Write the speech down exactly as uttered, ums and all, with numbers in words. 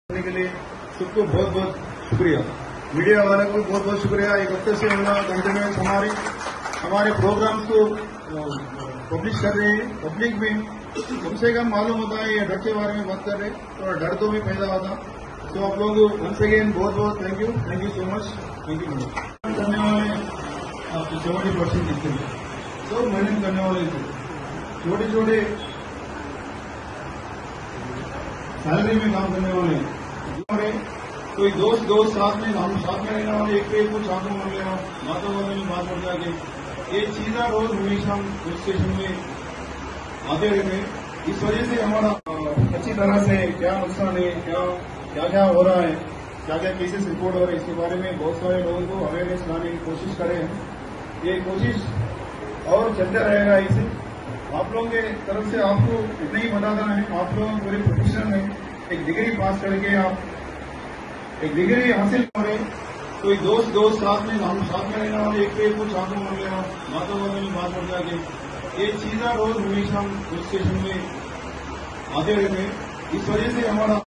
करने के लिए सबको बहुत बहुत शुक्रिया। मीडिया वाले को बहुत बहुत शुक्रिया। एक हफ्ते से हम लोग कंटिन्यूस हमारे हमारे प्रोग्राम्स को पब्लिश कर रहे हैं। पब्लिक में कम से कम मालूम होता है ये ड्रग के बारे में बात कर रहे हैं, थोड़ा डर तो भी पैदा होता। तो आप लोग वंस अगेन बहुत बहुत thank you thank you so much thank you करने वाले आपको सेवेंटी परसेंट दिखते हैं, सब मेहनत करने वाले छोटे छोटे सैलरी में काम करने वाले कोई दोस्त दोस्त साथ में हम साथ में रहने वाले एक पे कुछ आंखों में लेना बातों बातों में बात बढ़ जाके ये चीजा रोज हमेशा हम पुलिस स्टेशन में आते रहते हैं। इस वजह से हमारा अच्छी तरह से क्या नुकसान है, क्या क्या क्या हो रहा है, क्या क्या केसेस रिपोर्ट हो रहे हैं, इसके बारे में बहुत सारे लोगों को अवेयरनेस लाने की कोशिश करें हैं। ये कोशिश और चलता रहेगा। इसे आप लोगों के तरफ से आपको इतना ही बताना है, आप लोग पूरे प्रोफेशनल में एक डिग्री पास करके आप एक डिग्री हासिल करें। कोई दोस्त दोस्त साथ में हम साथ में रहने वाले एक पे कुछ आंखों में लेना बातों बातों में बात बढ़ जाके ये चीजा रोज हमेशा हम पुलिस स्टेशन में आते रहते हैं। इस वजह से हमारा